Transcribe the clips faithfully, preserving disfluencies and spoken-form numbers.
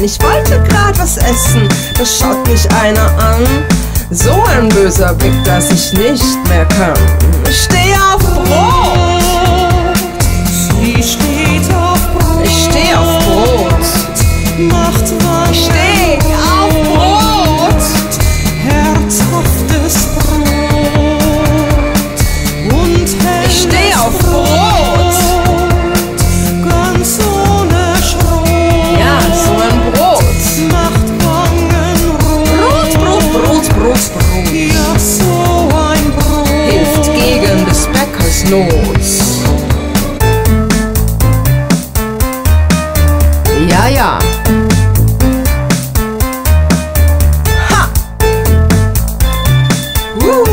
rein. Ich wollte grad was essen, da schaut mich einer an. So ein böser Blick, dass ich nicht mehr kann. Ich steh auf Brot. Sie steht auf Brot. Ich steh auf Brot. Macht Wangen. Ich steh auf Brot. Herzhaftes Brot. Und helles Ich steh auf Brot. Ganz ohne Schrot. Ja, so ein Brot. Macht Wangen rot. Brot, Brot, Brot, Brot, Brot. Ja, so ein Brot. Hilft gegen des Bäckers Not. Ja, ja. Ha! Uh.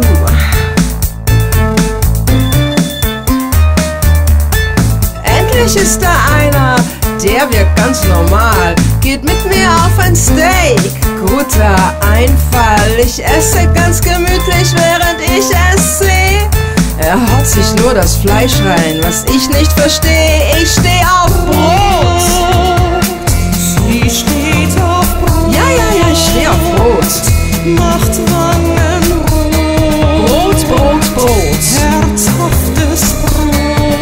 Endlich ist da einer, der wirkt ganz normal. Geht mit mir auf ein Steak. Guter Einfall. Ich esse ganz gemütlich, während ich es sehe. Er haut sich nur das Fleisch rein, was ich nicht verstehe. Ich steh auf Brot. Sie steht auf Brot. Ja, ja, ja, ich steh auf Brot. Macht Wangen rot. Brot, Brot, Brot. Herzhaftes Brot.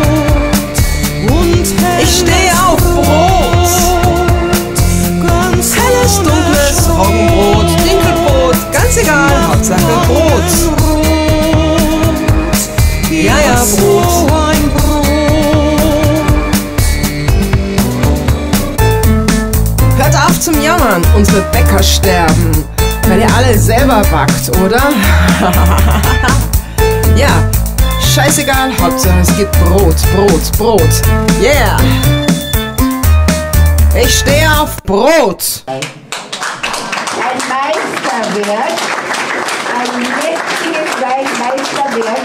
Und helles Ich steh auf Brot. Ganz Helles, ohne dunkles, Schrot. Roggenbrot, Dinkelbrot, ganz egal, Hauptsache Brot. Ja, ja, Brot. So ein Brot. Hört auf zum Jammern, unsere Bäcker sterben, weil ihr alle selber backt, oder? Ja, scheißegal, Hauptsache es gibt Brot, Brot, Brot. Yeah! Ich stehe auf Brot! Ein Meisterwerk, ein mächtiges Meisterwerk.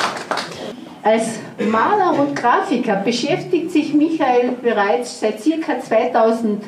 Als Maler und Grafiker beschäftigt sich Michael bereits seit ca. zweitausendfünfzehn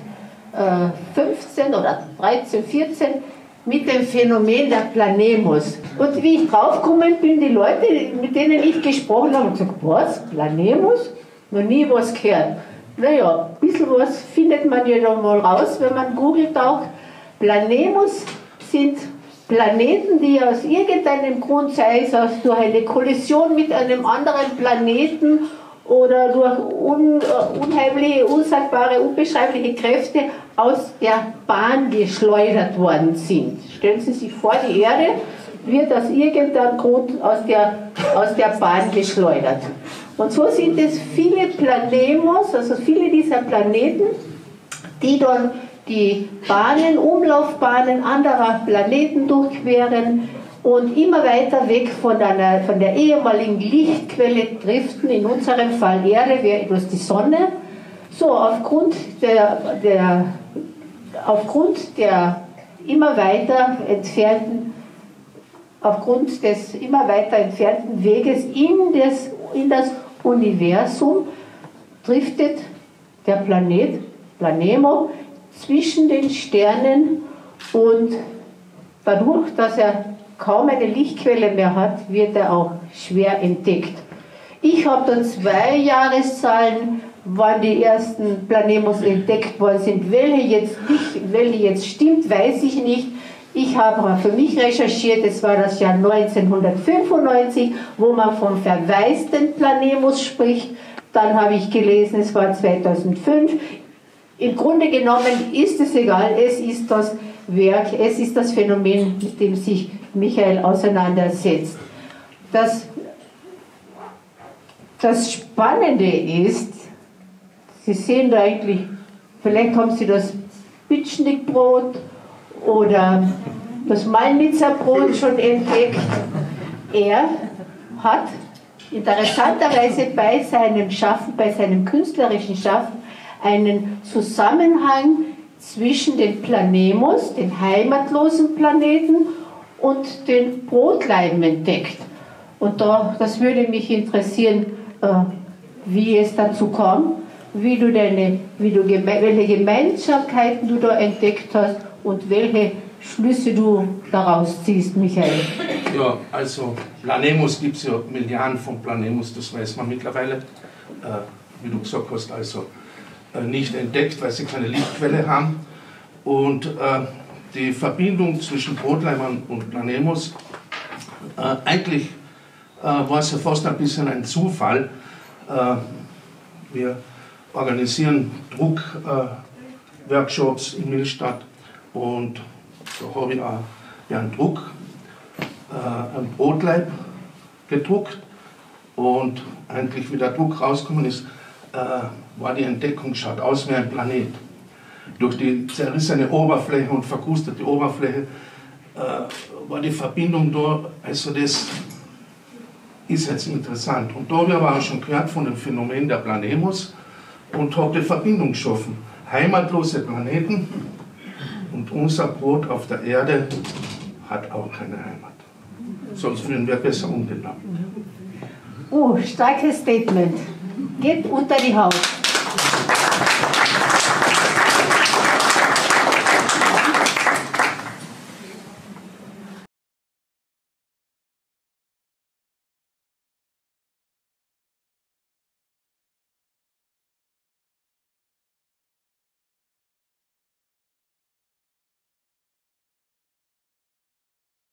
oder dreizehn, vierzehn mit dem Phänomen der Planemus. Und wie ich draufgekommen bin, die Leute, mit denen ich gesprochen habe, haben gesagt, was, Planemus? Noch nie was gehört. Naja, ein bisschen was findet man ja noch mal raus, wenn man googelt auch. Planemus sind Planeten, die aus irgendeinem Grund, sei es aus, durch eine Kollision mit einem anderen Planeten oder durch un, uh, unheimliche, unsagbare, unbeschreibliche Kräfte aus der Bahn geschleudert worden sind. Stellen Sie sich vor, die Erde wird aus irgendeinem Grund aus der, aus der Bahn geschleudert. Und so sind es viele Planemos, also viele dieser Planeten, die dann die Bahnen, Umlaufbahnen anderer Planeten durchqueren und immer weiter weg von, einer, von der ehemaligen Lichtquelle driften, in unserem Fall Erde, wäre etwas die Sonne. So, aufgrund der, der, aufgrund der immer weiter entfernten, aufgrund des immer weiter entfernten Weges in das, in das Universum driftet der Planet, Planemo, zwischen den Sternen und dadurch, dass er kaum eine Lichtquelle mehr hat, wird er auch schwer entdeckt. Ich habe dann zwei Jahreszahlen, wann die ersten Planemos entdeckt worden sind. Welche jetzt nicht, welche jetzt stimmt, weiß ich nicht. Ich habe für mich recherchiert, es war das Jahr neunzehnhundertfünfundneunzig, wo man vom verwaisten Planemus spricht. Dann habe ich gelesen, es war zweitausendfünf. Im Grunde genommen ist es egal, es ist das Werk, es ist das Phänomen, mit dem sich Michael auseinandersetzt. Das, das Spannende ist, Sie sehen da eigentlich, vielleicht haben Sie das Pitschnikbrot oder das Malnitzer Brot schon entdeckt. Er hat interessanterweise bei seinem Schaffen, bei seinem künstlerischen Schaffen, einen Zusammenhang zwischen den Planemus, den heimatlosen Planeten, und den Brotleim entdeckt. Und da, das würde mich interessieren, äh, wie es dazu kam, wie du deine, wie du, welche Gemeinsamkeiten du da entdeckt hast und welche Schlüsse du daraus ziehst, Michael. Ja, also Planemus gibt es ja Milliarden von Planemus, das weiß man mittlerweile. Äh, wie du gesagt hast, also äh, nicht entdeckt, weil sie keine Lichtquelle haben. Und äh, die Verbindung zwischen Brotleibern und Planemus, äh, eigentlich äh, war es ja fast ein bisschen ein Zufall. Äh, wir organisieren Druckworkshops äh, in Millstatt und da habe ich auch ja, einen Druck, äh, einen Brotleib gedruckt und eigentlich wie der Druck rausgekommen ist, äh, war die Entdeckung, schaut aus wie ein Planet. Durch die zerrissene Oberfläche und verkrustete Oberfläche äh, war die Verbindung da, also das ist jetzt interessant. Und da habe ich aber auch schon gehört von dem Phänomen der Planemus und habe die Verbindung geschaffen. Heimatlose Planeten und unser Brot auf der Erde hat auch keine Heimat. Sonst würden wir besser umgenommen. Oh, starkes Statement. Geht unter die Haut.